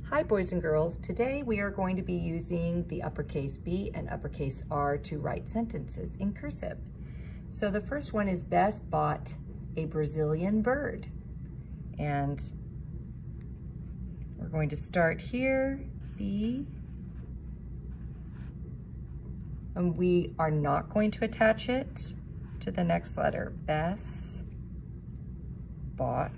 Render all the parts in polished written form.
Hi boys and girls, today we are going to be using the uppercase B and uppercase R to write sentences in cursive. So the first one is Bess bought a Brazilian bird. And we're going to start here, B. And we are not going to attach it to the next letter. Bess bought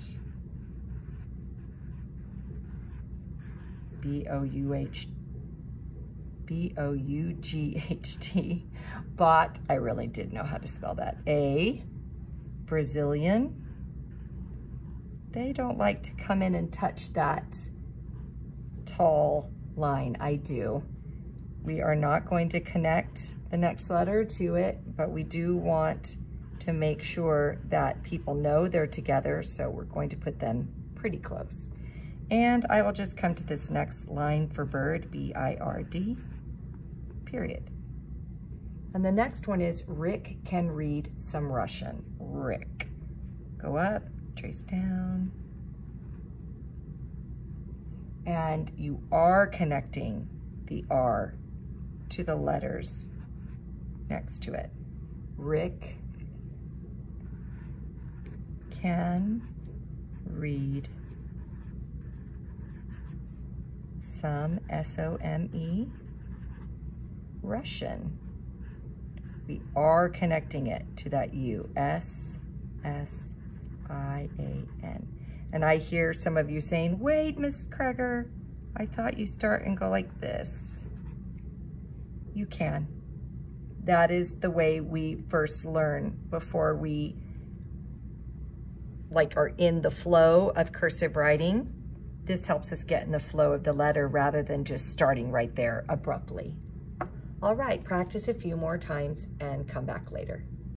B-O-U-G-H-T, bought, I really did know how to spell that, a Brazilian. They don't like to come in and touch that tall line. I do. We are not going to connect the next letter to it, but we do want to make sure that people know they're together, so we're going to put them pretty close. And I will just come to this next line for bird, B-I-R-D, period. And the next one is Rick can read some Russian. Rick. Go up, trace down. And you are connecting the R to the letters next to it. Rick can read some, S-O-M-E, Russian. We are connecting it to that U, S-S-I-A-N. And I hear some of you saying, wait, Miss Kreger, I thought you start and go like this. You can. That is the way we first learn before we are in the flow of cursive writing. This helps us get in the flow of the letter rather than just starting right there abruptly. All right, practice a few more times and come back later.